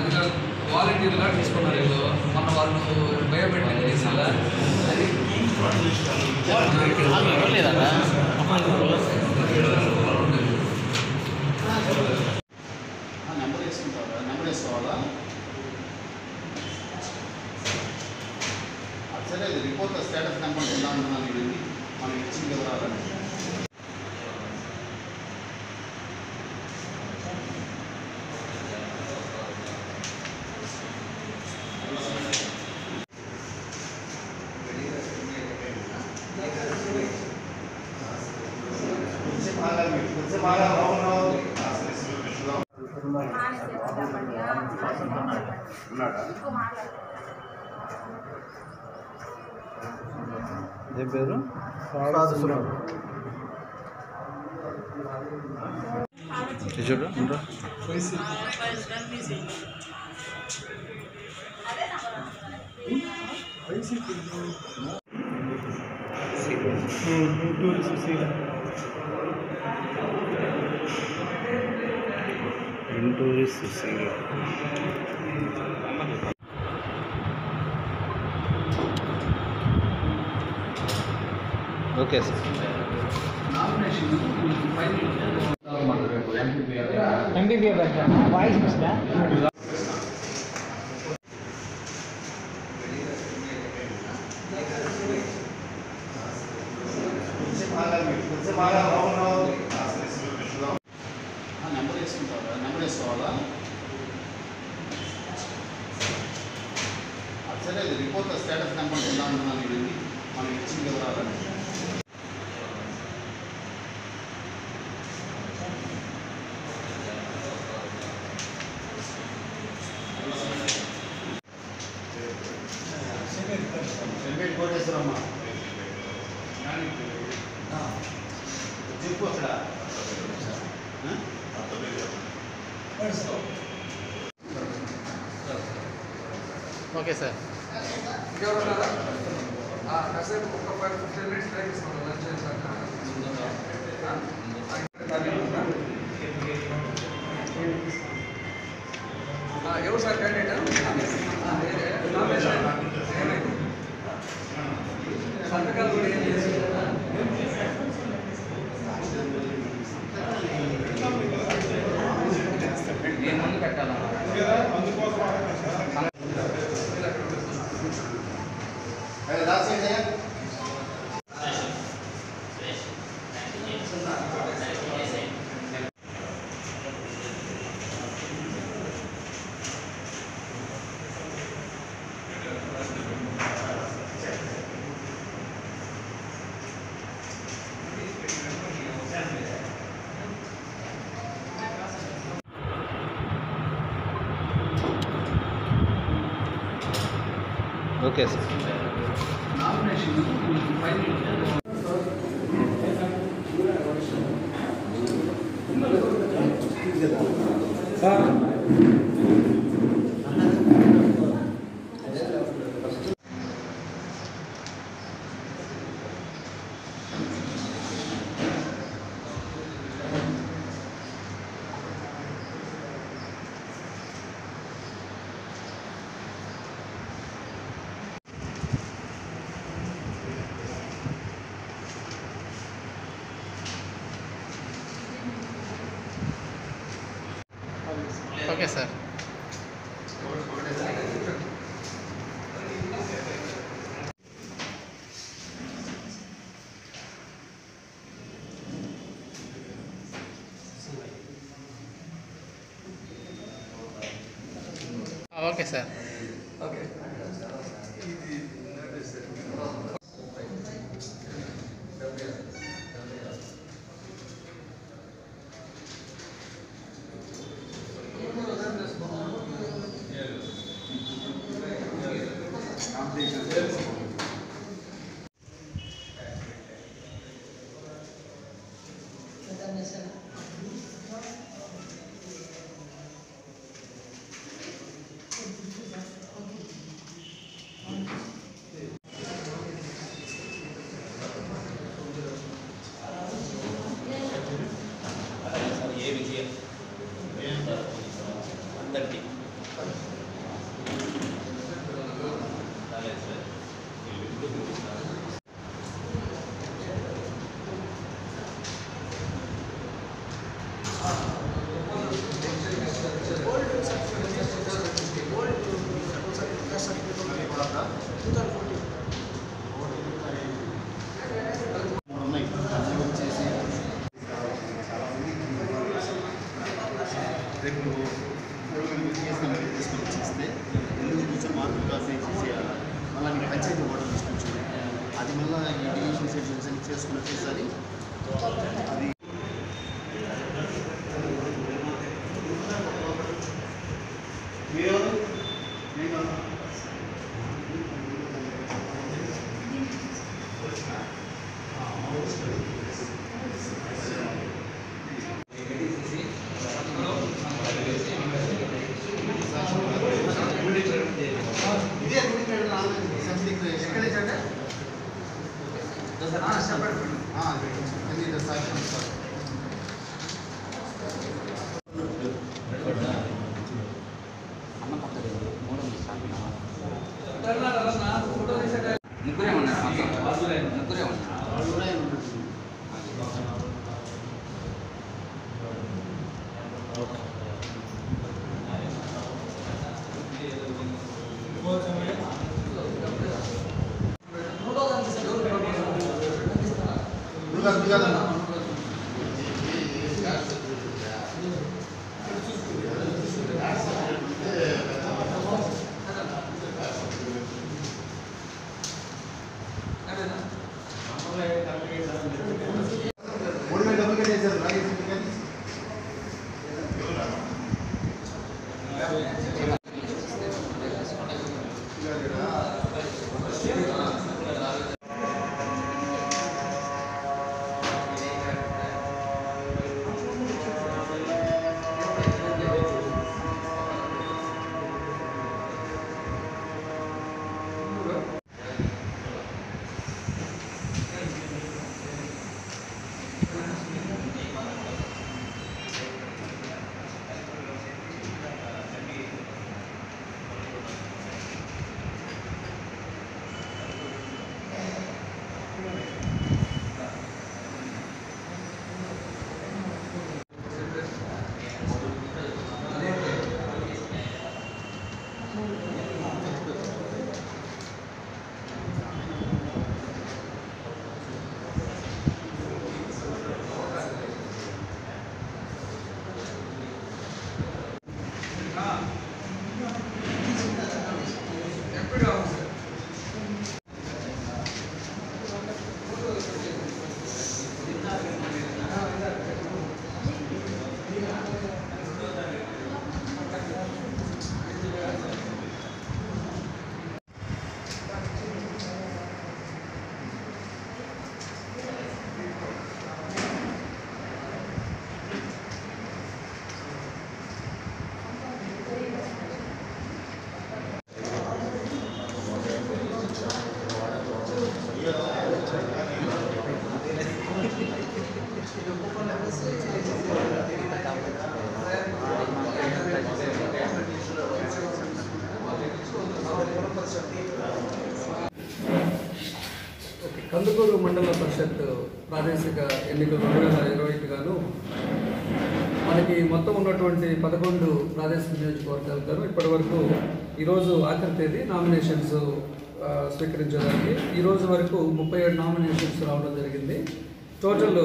వాలంటీర్గా తీసుకున్నారు వీళ్ళు మొన్న వాళ్ళు బయోమెట్రిక్ తీసారా అది నెంబర్ వేసుకుంటారా? నెంబర్ వేసుకోవాలా? సరే రిపోర్ట్ స్టేటస్ నెంబర్ ఎలా ఉంటున్నాను ఇవన్నీ మనకి ఇచ్చిన వివరాలని ఏం పేరు? చూడు ఓకే సార్. ఎంబీబీ వాయిస్ మిస్టా నెంబర్ వేసుకుంటారా? నెంబర్ వేసుకోవాలా? సరే రిపోర్ట్ స్టేటస్ నెంబర్ ఎలా ఉంటున్నాను ఇవన్నీ మనకి ఇచ్చిన వివరాలని కోటేశ్వరమ్మ చెప్పు అక్కడ ఓకే సార్. ఇంకెవరున్నారా? కాసేపు ఒక 15 minutes బ్రేక్ ఇస్తాను లంచ్ చేశాక. ఎవరు సార్ క్యాండిడేట్? సంతకాలు కూడా ఏం చేసి నేను ముందు పెట్టాలా? Okay sir. Okay sir. Okay sir. Okay అందరికీ రేపు తీసుకొని వచ్చేస్తే ఎల్లుండి కూర్చొని మార్కులు కాఫీ చేసేయాలి. మళ్ళీ నీకు పంచాయతీ ఓటర్ తీసుకొచ్చు అది మళ్ళీ ఈ డివిజన్ సెక్షన్స్ చేసుకుని వచ్చేసరి అది కందుకూరు మండల పరిషత్ ప్రాదేశిక ఎన్నికలు 2021 గాను మనకి మొత్తం ఉన్నటువంటి 11 ప్రాదేశిక నియోజకవర్గాలు గాను ఇప్పటి వరకు ఈరోజు ఆఖరి తేదీ నామినేషన్స్ స్వీకరించడానికి ఈరోజు వరకు 37 నామినేషన్స్ రావడం జరిగింది. టోటల్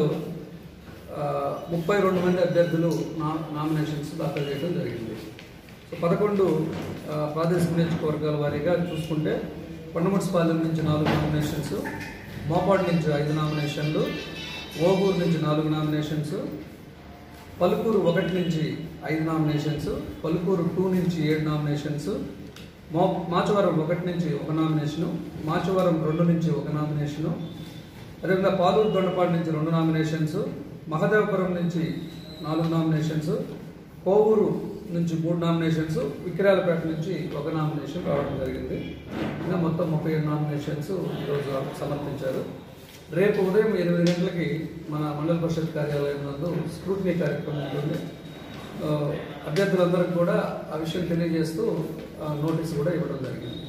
32 మంది అభ్యర్థులు నామినేషన్స్ దాఖలు చేయడం జరిగింది. సో 11 ప్రాదేశిక నియోజకవర్గాల వారీగా చూసుకుంటే కొండముడిపాలెం నుంచి 4 నామినేషన్స్, మోపాడు నుంచి 5 నామినేషన్లు, ఓగూరు నుంచి 4 నామినేషన్స్, పలుకూరు 1 నుంచి 5 నామినేషన్స్, పలుకూరు 2 నుంచి 7 నామినేషన్స్, మాచవరం 1 నుంచి 1 నామినేషను, మాచవరం 2 నుంచి 1 నామినేషను, అదేవిధంగా పాలూరు దొండపాడు నుంచి 2 నామినేషన్స్, మహదేవపురం నుంచి 4 నామినేషన్స్, కోవూరు నుంచి 3 నామినేషన్స్, విక్రాలపేట నుంచి 1 నామినేషన్ రావడం జరిగింది. ఇంకా మొత్తం 37 నామినేషన్స్ ఈరోజు సమర్పించారు. రేపు ఉదయం 8 గంటలకి మన మండల పరిషత్ కార్యాలయం నందు స్క్రూటినీ కార్యక్రమం ఉంటుంది. అభ్యర్థులందరికీ కూడా ఆ విషయం తెలియజేస్తూ నోటీస్ కూడా ఇవ్వడం జరిగింది.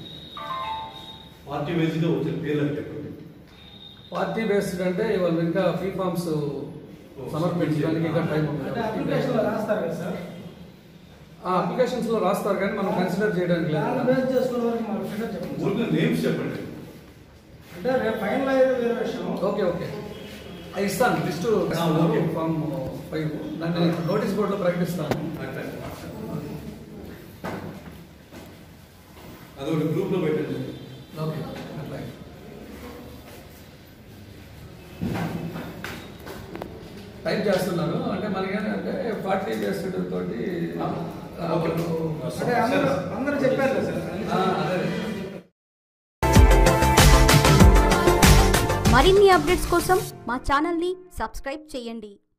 పార్టీ బేస్డ్ అంటే ఇవాళ ఇంకా ఫీ ఫామ్స్ సమర్పించడానికి ఇంకా టైం ఉంది. అప్లికేషన్లో రాస్తారు కదా సార్, ఆ అప్లికేషన్స్లో రాస్తారు కానీ మనం కన్సిడర్ చేయడానికి దాన్ని లేదు. బేస్ చేసుకున్న వరకు మాకు ఫిగర్ చెప్పండి. ఊరికే నేమ్స్ చెప్పండి. అంటే రేపు ఫైనల్ అయ్యేది వేరే విషయం. ఓకే ఓకే అది ఇస్తాను లిస్ట్ ఓకే. ఫామ్ 5 దాన్ని నోటీస్ బోర్డులో ప్రకటిస్తాను. అట్లా. అదొకటి గ్రూప్లో పెట్టండి. ఓకే అట్లా టైప్ చేస్తున్నారు అంటే మనకి ఏంటంటే 40 డేస్ తోటి అంటే అందరూ చెప్పారు కదా సార్. అదే మరిన్ని అప్డేట్స్ కోసం మా ఛానల్ని సబ్స్క్రైబ్ చేయండి.